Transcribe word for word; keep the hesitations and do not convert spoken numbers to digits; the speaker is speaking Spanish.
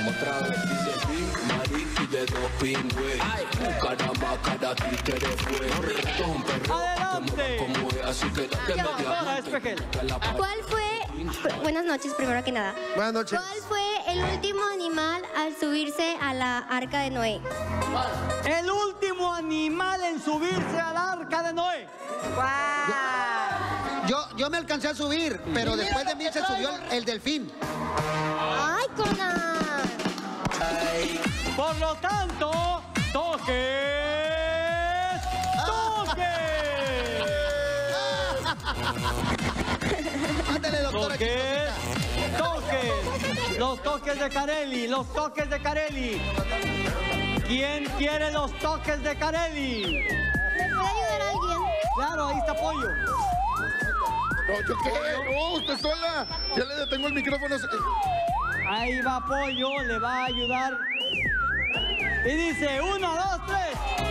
Otra vez dice Big Mariti de dos pingües. Caramba, cada títere fue. ¡Adelante! Como es, así que date media. ¿Cuál fue? Buenas noches, primero que nada. Buenas noches. ¿Cuál fue el último animal al subirse a la arca de Noé? El último animal en subirse al arca de Noé. Yo, yo me alcancé a subir, pero después de mí se subió el, el delfín. ¡Ay, Conan! Por lo tanto, toques. ¡Toques! Ándale, doctora. Toques. Toques. Los toques de Carelli. Los toques de Carelli. ¿Quién quiere los toques de Carelli? ¿Me puede ayudar alguien? Claro, ahí está Pollo. No, ¿yo qué? No, usted sola. Ya le detengo el micrófono. Ahí va Pollo, le va a ayudar. Y dice, uno, dos, tres.